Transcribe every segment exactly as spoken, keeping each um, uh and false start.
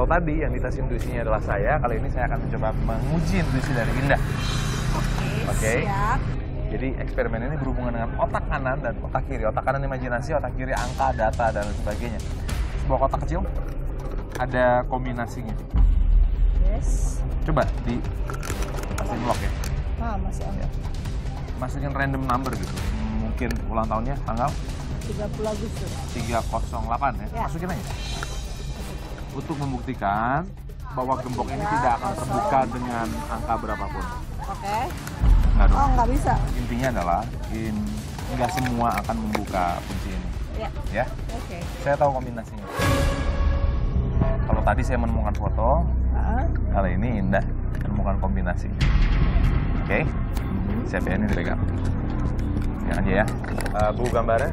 Kalau tadi yang dites intuisinya adalah saya, kali ini saya akan mencoba menguji intuisi dari Indah. Oke, Oke. siap. Jadi eksperimen ini berhubungan dengan otak kanan dan otak kiri. Otak kanan imajinasi, otak kiri angka, data, dan sebagainya. Sebuah kotak kecil ada kombinasinya. Yes. Coba di masukin lock ya. Ah, masih on. Ya. Masukin random number gitu. Mungkin ulang tahunnya tanggal tiga puluh Agustus. tiga nol delapan ya. Ya. Masukin aja. Untuk membuktikan bahwa gembok ini tidak akan terbuka dengan angka berapapun. Oke. Enggak dong. Oh, nggak bisa. Intinya adalah in, nggak semua akan membuka kunci ini. Ya. Ya. Oke. Saya tahu kombinasinya. Kalau tadi saya menemukan foto, Ah. kali ini Indah menemukan kombinasi. Oke. Siap ya, ini dipegang. Yang aja ya. Uh, bu gambarnya.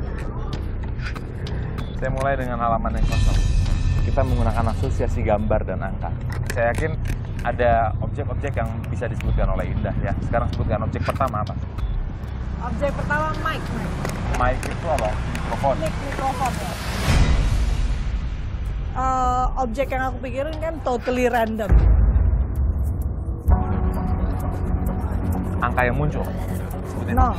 Saya mulai dengan halaman yang kosong. Kita menggunakan asosiasi gambar dan angka. Saya yakin ada objek-objek yang bisa disebutkan oleh Indah ya. Sekarang sebutkan objek pertama apa? Objek pertama mic. Mic itu apa? Mikrofon. Mic mikrofon ya. Eh, objek yang aku pikirin kan totally random. Angka yang muncul. Sebutin. No.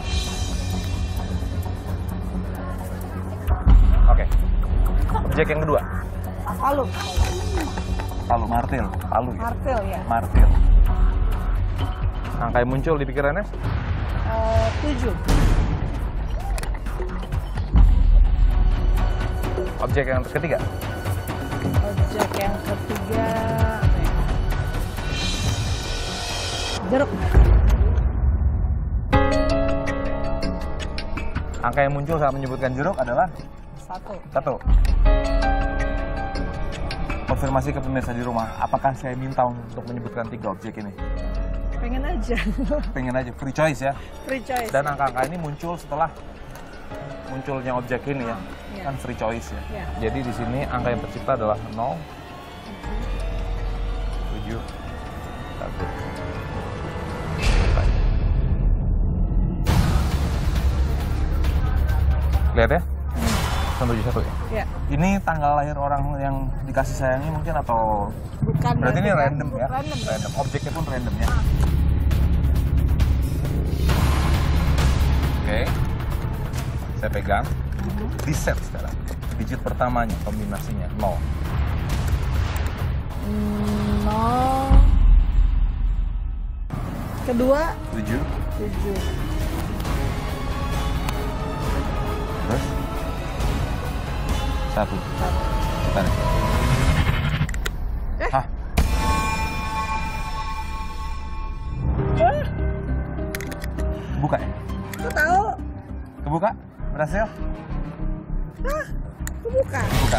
Oke. Objek yang kedua. Palu. Palu, martil. Palu ya. Martil ya. Martil. Angka yang muncul di pikirannya? Eh, tujuh. Objek yang ketiga? Objek yang ketiga apa ya? Jeruk. Angka yang muncul saat menyebutkan jeruk adalah? Satu. Satu. Konfirmasi ke pemirsa di rumah, apakah saya minta untuk menyebutkan tiga objek ini? Pengen aja. Pengen aja, free choice ya. Free choice. Dan angka-angka ini muncul setelah munculnya objek ini ya. Ya. Kan free choice ya. Ya. Jadi di sini angka yang tercipta adalah nol, tujuh, satu. Lihat ya? satu tujuh satu ya? Ya. Ini tanggal lahir orang yang dikasih sayangi mungkin atau Bukan. berarti ini bukan. random ya? Random. Random. Objeknya pun random ya? Oke. Saya pegang. Di set sekarang. Digit pertamanya kombinasinya nol. Hmm, nol. Kedua tujuh. tujuh. Terus satu. Satu. Bentar. Eh. Hah? Eh, Buka ya? Kau tahu? Kebuka? Berhasil? Hah? Bukan. Buka.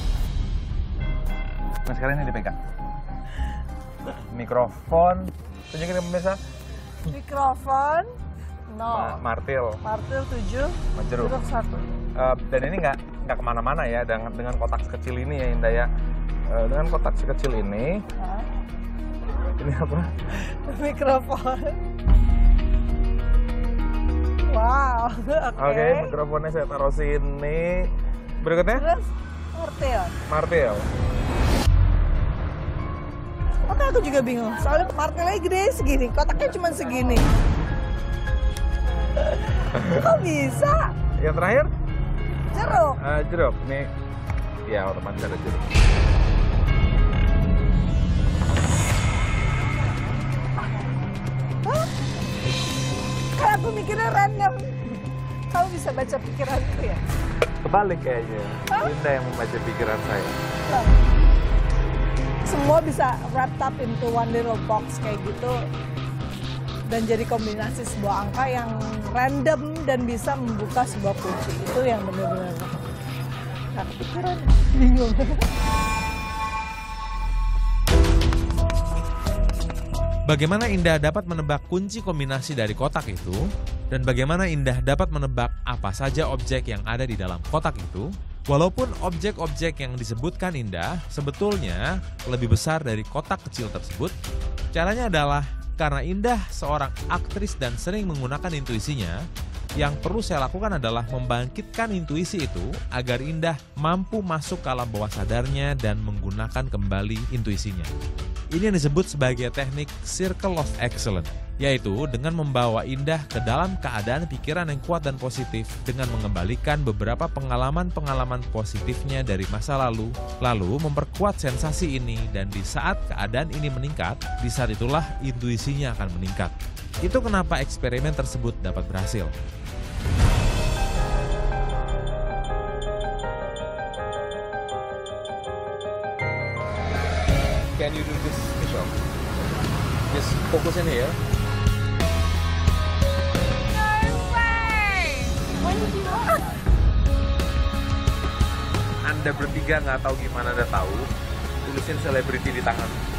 Nah sekarang ini dipegang. Mikrofon. Tunjukin ke pemirsa. Mikrofon Ma- nol. martil. Martil tujuh. Jeruk. Jeruk satu. Uh, dan ini nggak nggak kemana-mana ya dengan dengan kotak sekecil ini ya Indah ya. Uh, dengan kotak sekecil ini, Hah? ini apa? Mikrofon. Wow. Oke. Oke, mikrofonnya saya taruh sini. Berikutnya Terus martil. martil. Oke, aku juga bingung. Soalnya martilnya gede segini, kotaknya cuma segini. Kok bisa? Yang terakhir Jeruk. uh, jeruk. Ini ya otomatis ada jeruk. Hah? Kan aku mikirnya random. Kamu bisa baca pikiranku ya? Kebalik kayaknya. Hah? Indah yang membaca pikiran saya. Semua bisa wrapped up into one little box kayak gitu. Dan jadi kombinasi sebuah angka yang random dan bisa membuka sebuah kunci. Itu yang benar-benar nggak kepikiran. Bingung. Bagaimana Indah dapat menebak kunci kombinasi dari kotak itu? Dan bagaimana Indah dapat menebak apa saja objek yang ada di dalam kotak itu? Walaupun objek-objek yang disebutkan Indah sebetulnya lebih besar dari kotak kecil tersebut, caranya adalah karena Indah seorang aktris dan sering menggunakan intuisinya, yang perlu saya lakukan adalah membangkitkan intuisi itu agar Indah mampu masuk ke alam bawah sadarnya dan menggunakan kembali intuisinya. Ini yang disebut sebagai teknik Circle of Excellence, yaitu dengan membawa Indah ke dalam keadaan pikiran yang kuat dan positif dengan mengembalikan beberapa pengalaman-pengalaman positifnya dari masa lalu, lalu memperkuat sensasi ini, dan di saat keadaan ini meningkat, di saat itulah intuisinya akan meningkat. Itu kenapa eksperimen tersebut dapat berhasil. Can you do this, Michelle? Just focus in here. Anda bertiga nggak tahu gimana Anda tahu, tulisin selebriti di tangan.